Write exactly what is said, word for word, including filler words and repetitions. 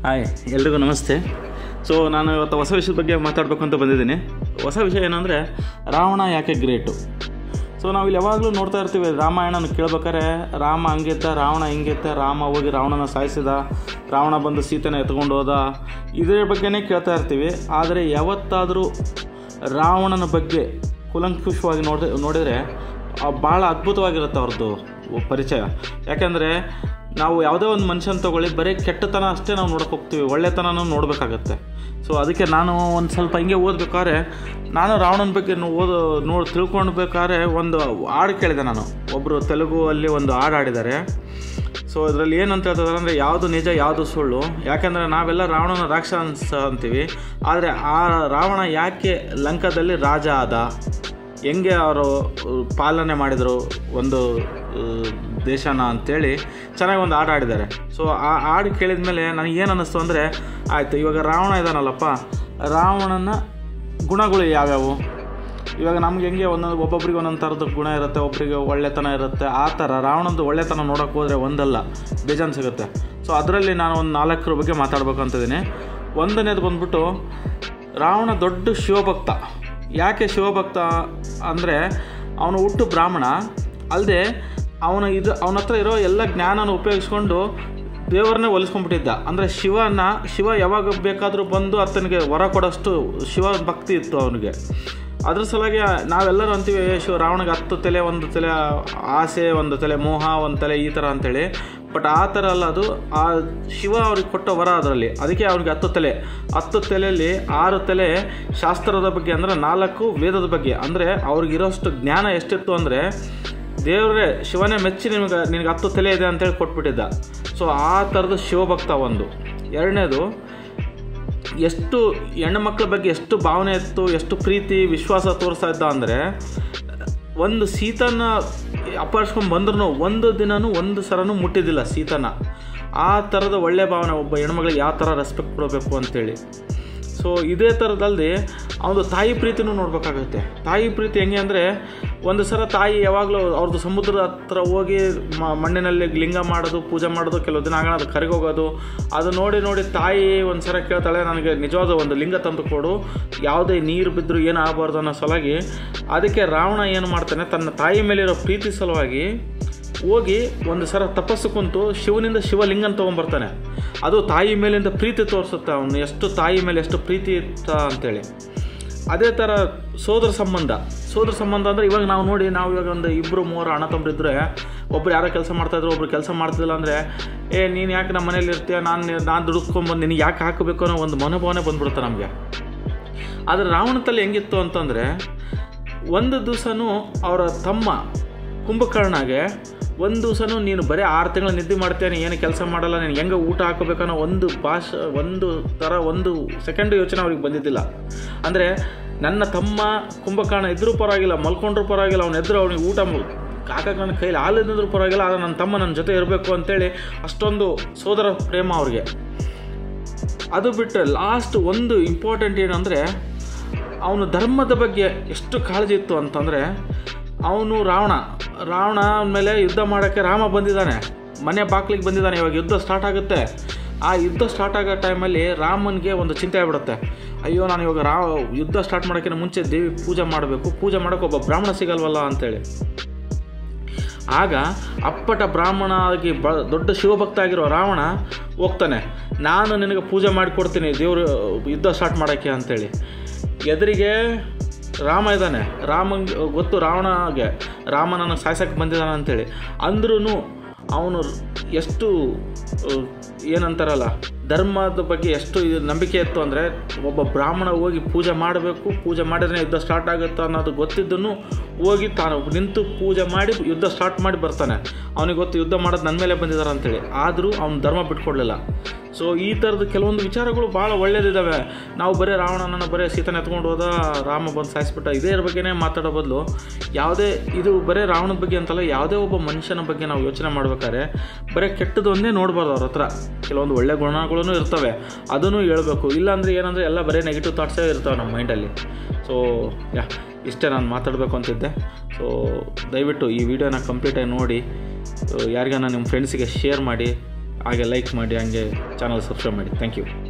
Hi, ಎಲ್ರಿಗೂ ನಮಸ್ತೆ. So ನಾನು ಇವತ್ತು ಹೊಸ ವಿಷಯದ ಬಗ್ಗೆ ಮಾತಾಡಬೇಕು ಅಂತ ಬಂದಿದ್ದೀನಿ. ಹೊಸ ವಿಷಯ ಏನಂದರೆ ರಾವಣ ಯಾಕೆ ಗ್ರೇಟು. ಸೊ ನಾವಿಲ್ಲಿ ಯಾವಾಗಲೂ ನೋಡ್ತಾ ಇರ್ತೀವಿ, ರಾಮಾಯಣನ ಕೇಳ್ಬೇಕಾದ್ರೆ ರಾಮ ಹಂಗಿತ್ತ, ರಾವಣ ಹಿಂಗಿತ್ತ, ರಾಮ ಹೋಗಿ ರಾವಣನ ಸಾಯಿಸಿದ, ರಾವಣ ಬಂದು ಸೀತೆನ ಎತ್ಕೊಂಡು ಹೋದ, ಇದ್ರ ಬಗ್ಗೆನೇ ಕೇಳ್ತಾ ಇರ್ತೀವಿ. ಆದರೆ ಯಾವತ್ತಾದರೂ ರಾವಣನ ಬಗ್ಗೆ ಕೂಲಂಕುಷವಾಗಿ ನೋಡಿ ನೋಡಿದರೆ ಭಾಳ ಅದ್ಭುತವಾಗಿರುತ್ತೆ ಅವ್ರದ್ದು ಪರಿಚಯ. ಯಾಕೆಂದರೆ ನಾವು ಯಾವುದೇ ಒಂದು ಮನುಷ್ಯನ ತೊಗೊಳ್ಳಿ, ಬರೀ ಕೆಟ್ಟತನ ಅಷ್ಟೇ ನಾವು ನೋಡೋಕೆ ಹೋಗ್ತೀವಿ, ಒಳ್ಳೆತನನೂ ನೋಡಬೇಕಾಗತ್ತೆ. ಸೊ ಅದಕ್ಕೆ ನಾನು ಒಂದು ಸ್ವಲ್ಪ ಹಿಂಗೆ ಓದ್ಬೇಕಾದ್ರೆ ನಾನು ರಾವಣನ ಬಗ್ಗೆ ಓದು ನೋಡಿ ತಿಳ್ಕೊಳ್ಬೇಕಾದ್ರೆ ಒಂದು ಹಾಡು ಕೇಳಿದೆ. ನಾನು ಒಬ್ಬರು ತೆಲುಗು ಅಲ್ಲಿ ಒಂದು ಹಾಡು ಹಾಡಿದ್ದಾರೆ. ಸೊ ಇದರಲ್ಲಿ ಏನಂತ ಹೇಳ್ತಿದ್ದಾರೆ ಅಂದರೆ, ಯಾವುದು ನಿಜ ಯಾವುದು ಸುಳ್ಳು. ಯಾಕೆಂದರೆ ನಾವೆಲ್ಲ ರಾವಣನ ರಾಕ್ಷಸ ಅಂತೀವಿ, ಆದರೆ ಆ ರಾವಣ ಯಾಕೆ ಲಂಕಾದಲ್ಲಿ ರಾಜ ಆದ, ಹೆಂಗೆ ಅವರು ಪಾಲನೆ ಮಾಡಿದರು ಒಂದು ದೇಶನ ಅಂಥೇಳಿ ಚೆನ್ನಾಗಿ ಒಂದು ಹಾಡು ಆಡಿದ್ದಾರೆ. ಸೊ ಆ ಹಾಡು ಕೇಳಿದ ಮೇಲೆ ನನಗೇನು ಅನ್ನಿಸ್ತು ಅಂದರೆ, ಆಯಿತು, ಇವಾಗ ರಾವಣ ಇದ್ದಾನಲ್ಲಪ್ಪ, ರಾವಣನ ಗುಣಗಳು ಯಾವ್ಯಾವು. ಇವಾಗ ನಮ್ಗೆ ಹೆಂಗೆ ಒಂದೊಂದು ಒಬ್ಬೊಬ್ರಿಗೆ ಒಂದೊಂದು ಥರದ ಗುಣ ಇರುತ್ತೆ, ಒಬ್ಬರಿಗೆ ಒಳ್ಳೆತನ ಇರುತ್ತೆ. ಆ ಥರ ರಾವಣಂದು ಒಳ್ಳೆತನ ನೋಡೋಕೆ ಹೋದರೆ ಒಂದಲ್ಲ, ಬೇಜಾನ್ ಸಿಗುತ್ತೆ. ಸೊ ಅದರಲ್ಲಿ ನಾನು ಒಂದು ನಾಲ್ಕರ ಬಗ್ಗೆ ಮಾತಾಡಬೇಕು ಅಂತಿದ್ದೀನಿ. ಒಂದನೇದು ಬಂದ್ಬಿಟ್ಟು, ರಾವಣ ದೊಡ್ಡ ಶಿವಭಕ್ತ. ಯಾಕೆ ಶಿವಭಕ್ತ ಅಂದರೆ, ಅವನು ಹುಟ್ಟು ಬ್ರಾಹ್ಮಣ ಅಲ್ಲದೆ ಅವನ ಇದು ಅವನ ಹತ್ರ ಇರೋ ಎಲ್ಲ ಜ್ಞಾನನ ಉಪಯೋಗಿಸ್ಕೊಂಡು ದೇವರನ್ನೇ ಒಲಿಸ್ಕೊಂಡ್ಬಿಟ್ಟಿದ್ದ. ಅಂದರೆ ಶಿವನ ಶಿವ ಯಾವಾಗ ಬೇಕಾದರೂ ಬಂದು ಆತನಿಗೆ ವರ ಕೊಡೋಷ್ಟು ಶಿವ ಭಕ್ತಿ ಇತ್ತು ಅವನಿಗೆ. ಅದ್ರ ಸಲುವಾಗಿ ನಾವೆಲ್ಲರೂ ಅಂತೀವಿ, ಶಿವ ರಾವಣಿಗೆ ಹತ್ತು ತಲೆ, ಒಂದು ತಲೆ ಆಸೆ, ಒಂದು ತಲೆ ಮೋಹ, ಒಂದು ತಲೆ ಈ ಥರ ಅಂಥೇಳಿ. ಬಟ್ ಆ ಥರ ಅಲ್ಲ, ಅದು ಆ ಶಿವ ಅವ್ರಿಗೆ ಕೊಟ್ಟ ವರ ಅದರಲ್ಲಿ. ಅದಕ್ಕೆ ಅವ್ರಿಗೆ ಹತ್ತು ತಲೆ. ಹತ್ತು ತಲೆಯಲ್ಲಿ ಆರು ತಲೆ ಶಾಸ್ತ್ರದ ಬಗ್ಗೆ, ಅಂದರೆ ನಾಲ್ಕು ವೇದದ ಬಗ್ಗೆ. ಅಂದರೆ ಅವ್ರಿಗಿರೋಷ್ಟು ಜ್ಞಾನ ಎಷ್ಟಿತ್ತು ಅಂದರೆ, ದೇವರೇ ಶಿವನೇ ಮೆಚ್ಚಿ ನಿಮಗೆ ನಿನಗೆ ಹತ್ತು ತಲೆ ಇದೆ ಅಂತೇಳಿ ಕೊಟ್ಬಿಟ್ಟಿದ್ದ. ಸೊ ಆ ಥರದ ಶಿವಭಕ್ತ ಒಂದು. ಎರಡನೇದು, ಎಷ್ಟು ಹೆಣ್ಣು ಮಕ್ಕಳ ಬಗ್ಗೆ ಎಷ್ಟು ಭಾವನೆ ಇತ್ತು, ಎಷ್ಟು ಪ್ರೀತಿ ವಿಶ್ವಾಸ ತೋರಿಸ್ತಾ ಇದ್ದ ಅಂದರೆ, ಒಂದು ಸೀತನ ಅಪಹರಿಸ್ಕೊಂಡು ಬಂದ್ರೂ ಒಂದು ದಿನವೂ ಒಂದು ಸರನೂ ಮುಟ್ಟಿದ್ದಿಲ್ಲ ಸೀತನ. ಆ ಥರದ ಒಳ್ಳೆಯ ಭಾವನೆ, ಒಬ್ಬ ಹೆಣ್ಮಗಳಿಗೆ ಯಾವ ಥರ ರೆಸ್ಪೆಕ್ಟ್ ಕೊಡಬೇಕು ಅಂತೇಳಿ. ಸೊ ಇದೇ ಥರದಲ್ಲಿ ಅವನು ತಾಯಿ ಪ್ರೀತಿನೂ ನೋಡಬೇಕಾಗುತ್ತೆ. ತಾಯಿ ಪ್ರೀತಿ ಹೆಂಗೆ ಅಂದರೆ, ಒಂದು ಸಲ ತಾಯಿ ಯಾವಾಗಲೂ ಅವ್ರದ್ದು ಸಮುದ್ರದ ಹತ್ರ ಹೋಗಿ ಮಣ್ಣಿನಲ್ಲಿ ಲಿಂಗ ಮಾಡೋದು, ಪೂಜೆ ಮಾಡೋದು, ಕೆಲವು ದಿನ ಆಗೋಣ ಅದು ಕರಗೋಗೋದು, ಅದು ನೋಡಿ ನೋಡಿ ತಾಯಿ ಒಂದು ಸಲ ಕೇಳ್ತಾಳೆ, ನನಗೆ ನಿಜವಾದ ಒಂದು ಲಿಂಗ ತಂದು ಕೊಡು, ಯಾವುದೇ ನೀರು ಬಿದ್ದರೂ ಏನು ಆಗಬಾರ್ದು ಅನ್ನೋ ಸಲುವಾಗಿ. ಅದಕ್ಕೆ ರಾವಣ ಏನು ಮಾಡ್ತಾನೆ, ತನ್ನ ತಾಯಿ ಮೇಲಿರೋ ಪ್ರೀತಿ ಸಲುವಾಗಿ ಹೋಗಿ ಒಂದು ಸಲ ತಪಸ್ಸು ಕುಂತು ಶಿವನಿಂದ ಶಿವಲಿಂಗನ ತೊಗೊಂಬರ್ತಾನೆ. ಅದು ತಾಯಿ ಮೇಲಿಂದ ಪ್ರೀತಿ ತೋರಿಸುತ್ತೆ ಅವನು ಎಷ್ಟು ತಾಯಿ ಮೇಲೆ ಎಷ್ಟು ಪ್ರೀತಿ ಇತ್ತ ಅಂಥೇಳಿ. ಅದೇ ಥರ ಸೋದರ ಸಂಬಂಧ. ಸೋದರ ಸಂಬಂಧ ಅಂದರೆ, ಇವಾಗ ನಾವು ನೋಡಿ, ನಾವು ಇವಾಗ ಒಂದು ಇಬ್ಬರು ಮೂವರು ಅಣ್ಣ ತಮ್ಮರಿದ್ದರೆ, ಒಬ್ರು ಯಾರೋ ಕೆಲಸ ಮಾಡ್ತಾಯಿದ್ರು, ಒಬ್ರು ಕೆಲಸ ಮಾಡ್ತಿಲ್ಲ ಅಂದರೆ, ಏ ನೀನು ಯಾಕೆ ನಮ್ಮ ಮನೇಲಿ ಇರ್ತೀಯ, ನಾನು ನಾನು ದುಡಿಸ್ಕೊಂಬಂದು ನಿನಗೆ ಯಾಕೆ ಹಾಕಬೇಕು ಅನ್ನೋ ಒಂದು ಮನೋಭಾವನೆ ಬಂದ್ಬಿಡುತ್ತೆ ನಮಗೆ. ಆದರೆ ರಾವಣತಲ್ಲಿ ಹೆಂಗಿತ್ತು ಅಂತಂದರೆ, ಒಂದು ದಿವಸನೂ ಅವರ ತಮ್ಮ ಕುಂಭಕರ್ಣಗೆ ಒಂದು ದಿವಸನೂ ನೀನು ಬರೀ ಆರು ತಿಂಗಳು ನಿದ್ದೆ ಮಾಡ್ತೇನೆ, ಏನು ಕೆಲಸ ಮಾಡಲ್ಲ, ನೀನು ಹೆಂಗೆ ಊಟ ಹಾಕೋಬೇಕನ್ನೋ ಒಂದು ಭಾಷೆ ಒಂದು ಥರ ಒಂದು ಸೆಕೆಂಡ್ ಯೋಚನೆ ಅವ್ರಿಗೆ ಬಂದಿದ್ದಿಲ್ಲ. ಅಂದರೆ ನನ್ನ ತಮ್ಮ ಕುಂಭಕರ್ಣ ಇದ್ರೂ ಪರವಾಗಿಲ್ಲ, ಮಲ್ಕೊಂಡ್ರೂ ಪರವಾಗಿಲ್ಲ, ಅವನು ಎದ್ರು ಅವನಿಗೆ ಊಟ ಹಾಕಕ್ಕೆ ನನ್ನ ಕೈಲಿ ಹಾಲಿದ್ರೂ ಪರವಾಗಿಲ್ಲ, ಆದರೆ ನನ್ನ ತಮ್ಮ ನನ್ನ ಜೊತೆ ಇರಬೇಕು ಅಂತೇಳಿ ಅಷ್ಟೊಂದು ಸೋದರ ಪ್ರೇಮ ಅವ್ರಿಗೆ. ಅದು ಬಿಟ್ಟರೆ ಲಾಸ್ಟ್ ಒಂದು ಇಂಪಾರ್ಟೆಂಟ್ ಏನಂದರೆ, ಅವನು ಧರ್ಮದ ಬಗ್ಗೆ ಎಷ್ಟು ಕಾಳಜಿ ಇತ್ತು ಅಂತಂದರೆ, ಅವನು ರಾವಣ ರಾವಣ ಮೇಲೆ ಯುದ್ಧ ಮಾಡೋಕ್ಕೆ ರಾಮ ಬಂದಿದ್ದಾನೆ, ಮನೆ ಬಾಗ್ಲಿಗೆ ಬಂದಿದ್ದಾನೆ. ಇವಾಗ ಯುದ್ಧ ಸ್ಟಾರ್ಟ್ ಆಗುತ್ತೆ. ಆ ಯುದ್ಧ ಸ್ಟಾರ್ಟ್ ಆಗೋ ಟೈಮಲ್ಲಿ ರಾಮನಿಗೆ ಒಂದು ಚಿಂತೆ ಆಗ್ಬಿಡುತ್ತೆ, ಅಯ್ಯೋ ನಾನು ಇವಾಗ ರಾ ಯುದ್ಧ ಸ್ಟಾರ್ಟ್ ಮಾಡೋಕ್ಕಿಂತ ಮುಂಚೆ ದೇವಿ ಪೂಜೆ ಮಾಡಬೇಕು, ಪೂಜೆ ಮಾಡೋಕ್ಕೆ ಒಬ್ಬ ಬ್ರಾಹ್ಮಣ ಸಿಗಲ್ವಲ್ಲ ಅಂಥೇಳಿ. ಆಗ ಅಪ್ಪಟ ಬ್ರಾಹ್ಮಣ ಆಗಿ ಬ ದೊಡ್ಡ ಶಿವಭಕ್ತ ಆಗಿರೋ ರಾವಣ ಹೋಗ್ತಾನೆ, ನಾನು ನಿನಗೆ ಪೂಜೆ ಮಾಡಿಕೊಡ್ತೀನಿ ದೇವರು ಯುದ್ಧ ಸ್ಟಾರ್ಟ್ ಮಾಡೋಕ್ಕೆ ಅಂಥೇಳಿ. ಎದುರಿಗೆ ರಾಮ ಇದ್ದಾನೆ. ರಾಮಂಗೆ ಗೊತ್ತು ರಾವಣಗೆ ರಾಮನನ್ನು ಸಾಯ್ಸಕ್ಕೆ ಬಂದಿದ್ದಾನೆ ಅಂಥೇಳಿ. ಅಂದ್ರೂ ಅವನು ಎಷ್ಟು ಏನಂತಾರಲ್ಲ, ಧರ್ಮದ ಬಗ್ಗೆ ಎಷ್ಟು ಇದು ನಂಬಿಕೆ ಇತ್ತು ಅಂದರೆ, ಒಬ್ಬ ಬ್ರಾಹ್ಮಣ ಹೋಗಿ ಪೂಜೆ ಮಾಡಬೇಕು, ಪೂಜೆ ಮಾಡಿದ್ರೆ ಯುದ್ಧ ಸ್ಟಾರ್ಟ್ ಆಗುತ್ತೆ ಅನ್ನೋದು ಗೊತ್ತಿದ್ದನ್ನು ಹೋಗಿ ತಾನು ನಿಂತು ಪೂಜೆ ಮಾಡಿ ಯುದ್ಧ ಸ್ಟಾರ್ಟ್ ಮಾಡಿ ಬರ್ತಾನೆ. ಅವನಿಗೆ ಗೊತ್ತು ಯುದ್ಧ ಮಾಡೋದು ನನ್ನ ಮೇಲೆ ಬಂದಿದ್ದಾರೆ ಅಂಥೇಳಿ. ಆದರೂ ಅವನು ಧರ್ಮ ಬಿಟ್ಕೊಡ್ಲಿಲ್ಲ. ಸೊ ಈ ಥರದ ಕೆಲವೊಂದು ವಿಚಾರಗಳು ಭಾಳ ಒಳ್ಳೆಯದಿದ್ದಾವೆ. ನಾವು ಬರೀ ರಾವಣನನ್ನು ಬರೀ ಸೀತನ ಎತ್ಕೊಂಡು ಹೋದ, ರಾಮ ಬಂದು ಸಾಯಿಸ್ಬಿಟ್ಟ, ಇದೇ ಬಗ್ಗೆನೇ ಮಾತಾಡೋ ಬದಲು ಯಾವುದೇ ಇದು ಬರೀ ರಾವಣದ ಬಗ್ಗೆ ಅಂತಲ್ಲ, ಯಾವುದೇ ಒಬ್ಬ ಮನುಷ್ಯನ ಬಗ್ಗೆ ನಾವು ಯೋಚನೆ ಮಾಡ್ಬೇಕಾದ್ರೆ ಬರೀ ಕೆಟ್ಟದೊಂದೇ ನೋಡಬಾರ್ದು. ಅವ್ರ ಹತ್ರ ಕೆಲವೊಂದು ಒಳ್ಳೆ ಗುಣಗಳೂ ಇರ್ತವೆ, ಅದನ್ನು ಹೇಳ್ಬೇಕು. ಇಲ್ಲಾಂದರೆ ಏನಂದರೆ ಎಲ್ಲ ಬರೀ ನೆಗೆಟಿವ್ ಥಾಟ್ಸೇ ಇರ್ತವೆ ನಮ್ಮ ಮೈಂಡಲ್ಲಿ. ಸೊ ಯಾ ಇಷ್ಟೇ ನಾನು ಮಾತಾಡಬೇಕು ಅಂತಿದ್ದೆ. ಸೊ ದಯವಿಟ್ಟು ಈ ವಿಡಿಯೋನ ಕಂಪ್ಲೀಟಾಗಿ ನೋಡಿ, ಯಾರಿಗಾನ ನಿಮ್ಮ ಫ್ರೆಂಡ್ಸಿಗೆ ಶೇರ್ ಮಾಡಿ. ಹಾಗೆ ಲೈಕ್ ಮಾಡಿ, ಹಾಗೆ ಚಾನಲ್ ಸಬ್ಸ್ಕ್ರೈಬ್ ಮಾಡಿ. Thank you.